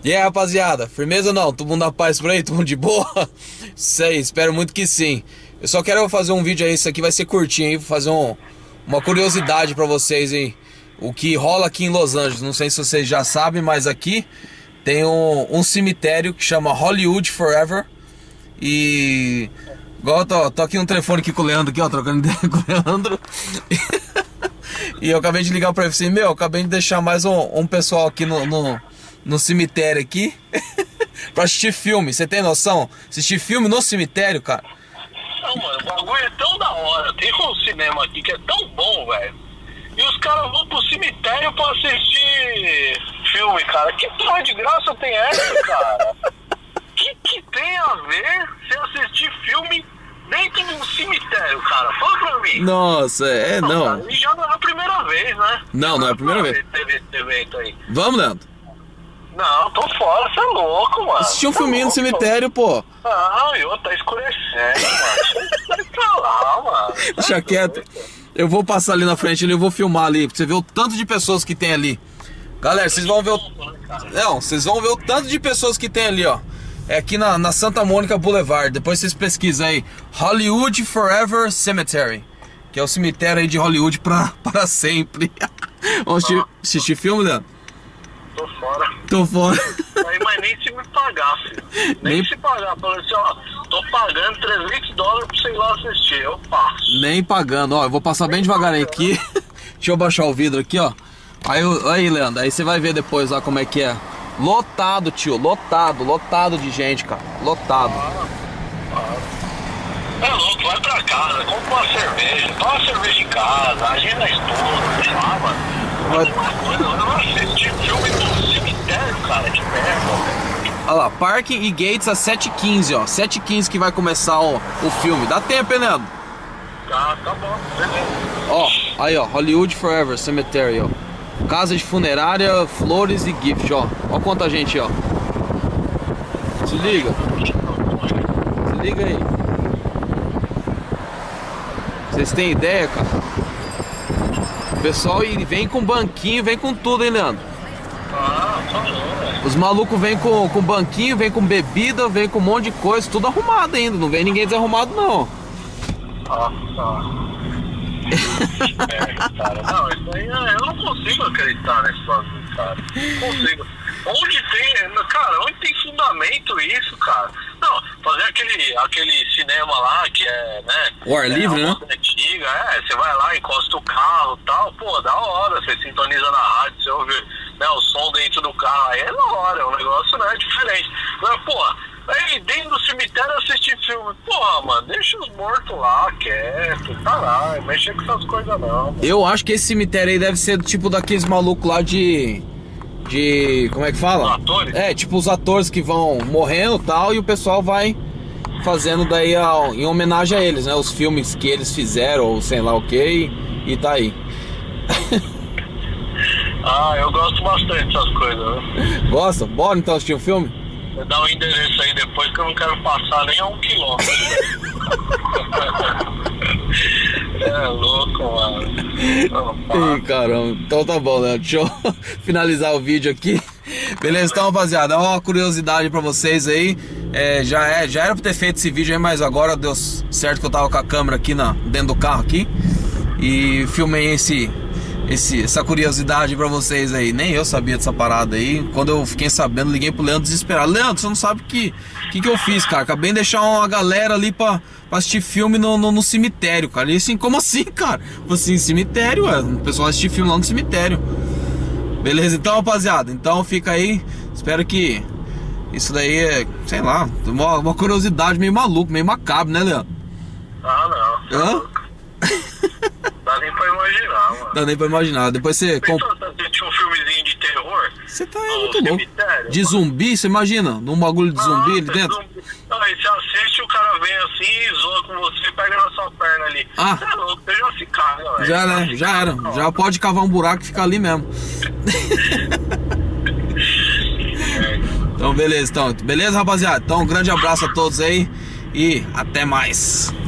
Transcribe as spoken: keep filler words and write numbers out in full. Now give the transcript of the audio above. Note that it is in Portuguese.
E aí, rapaziada, firmeza ou não? Todo mundo na paz por aí? Todo mundo de boa? Sei, espero muito que sim. Eu só quero fazer um vídeo aí, isso aqui vai ser curtinho aí, vou fazer um, uma curiosidade pra vocês aí. O que rola aqui em Los Angeles, não sei se vocês já sabem, mas aqui tem um, um cemitério que chama Hollywood Forever. E... igual eu tô, tô aqui no telefone aqui com o Leandro, aqui, ó, trocando ideia com o Leandro. E eu acabei de ligar pra ele assim, meu, eu acabei de deixar mais um, um pessoal aqui no, no, no cemitério aqui pra assistir filme, você tem noção? Assistir filme no cemitério, cara. Não, mano, o bagulho é tão da hora. Tem um cinema aqui que é tão bom, velho. E os caras vão pro cemitério pra assistir filme, cara. Que porra de graça tem essa, cara? que que tem a ver se assistir filme dentro de um cemitério, cara? Fala pra mim. Nossa, é, não. Cara, e já não é a primeira vez, né? Não, não é a primeira vez. Teve esse evento aí. Vamos, Leandro? Não, tô fora, você é louco, mano. Assistir um Cê é filminho no louco, cemitério, pô. Não, e outra, tá escurecendo, mano. Sai pra lá, mano. Deixa quieto. Eu vou passar ali na frente, eu vou filmar ali, pra você ver o tanto de pessoas que tem ali. Galera, vocês vão ver o... Não, vocês vão ver o tanto de pessoas que tem ali, ó. É aqui na, na Santa Mônica Boulevard. Depois vocês pesquisam aí Hollywood Forever Cemetery, que é o cemitério aí de Hollywood pra, para sempre. Vamos assistir, assistir filme, Leandro? Tô fora. Tô fora. Aí, mas nem se me pagar, filho. Nem, nem... se pagar. Falei assim, ó, tô pagando trezentos dólares pra você ir lá assistir. Eu passo. Nem pagando, ó. Eu vou passar bem devagarinho aqui. Deixa eu baixar o vidro aqui, ó. Aí, aí, Leandro, aí você vai ver depois lá como é que é. Lotado, tio, lotado, lotado de gente, cara. Lotado. Ah, ah. É louco, vai pra casa, compra uma cerveja, toma uma cerveja em casa, agenda estudo, sei lá, mano. Vai... Uma coisa, eu não assisti filme no cemitério, cara, que merda, velho. Olha lá, Parking e Gates às sete e quinze, ó. sete e quinze que vai começar o, o filme. Dá tempo, hein, Leandro? Tá, tá bom, beleza. Ó, aí, ó, Hollywood Forever Cemetery, ó. Casa de funerária, flores e gift, ó. Ó quanta gente, ó. Se liga. Se liga aí. Vocês têm ideia, cara? O pessoal vem com banquinho, vem com tudo, hein, Leandro? Ah, tá bom, velho. Os malucos vêm com, com banquinho, vem com bebida, vem com um monte de coisa, tudo arrumado ainda. Não vem ninguém desarrumado, não. Ah, tá. É, cara, não, isso aí eu não consigo acreditar nesse bagulho, cara. Não consigo. Onde tem, cara, onde tem fundamento isso, cara? Não, fazer aquele, aquele cinema lá que é, né? O ar é livre, né? Antiga, é, você vai lá, encosta o carro e tal, pô, da hora, você sintoniza na rádio, você ouve, né, o som dentro do carro, aí é da hora, é um negócio, né, diferente. Agora, pô, aí dentro do cemitério assistir filme, porra, mano, deixa os mortos lá, quieto, tá lá, não mexe com essas coisas não. Mano. Eu acho que esse cemitério aí deve ser tipo daqueles malucos lá de... de... como é que fala? Os atores? É, tipo os atores que vão morrendo e tal, e o pessoal vai fazendo daí a, em homenagem a eles, né? Os filmes que eles fizeram, ou sei lá o que, e, e tá aí. Ah, eu gosto bastante dessas coisas, né? Gosta? Bora então assistir um filme? Dá um endereço aí depois que eu não quero passar nem a um quilômetro. É louco, mano. Ih, caramba. Então tá bom, né? Deixa eu finalizar o vídeo aqui. Beleza, então, rapaziada, uma curiosidade pra vocês aí. É, já, é, já era pra ter feito esse vídeo aí, mas agora deu certo que eu tava com a câmera aqui na, dentro do carro aqui. E filmei esse... Esse, essa curiosidade pra vocês aí. Nem eu sabia dessa parada aí. Quando eu fiquei sabendo, liguei pro Leandro desesperado. Leandro, você não sabe o que, que que eu fiz, cara? Acabei de deixar uma galera ali pra, pra assistir filme no, no, no cemitério, cara. E assim, como assim, cara? Falei assim, cemitério, ué. O pessoal assistir filme lá no cemitério. Beleza, então, rapaziada. Então fica aí. Espero que isso daí é, sei lá, uma, uma curiosidade meio maluco, meio macabro, né, Leandro? Ah, não. Hã? Dá nem pra imaginar, mano. Dá nem pra imaginar. Depois você... Pensou se assistir um filmezinho de terror? Você tá no muito louco. cemitério, De mano. Zumbi, você imagina? Num bagulho de zumbi ali dentro? Zumbi. Não, aí você assiste, o cara vem assim e zoa com você e pega na sua perna ali. Ah. Você é louco, você já se caga, velho. Já, né? Já era. Já pode cavar um buraco e ficar ali mesmo. Então, beleza, então. Beleza, rapaziada? Então, um grande abraço a todos aí e até mais.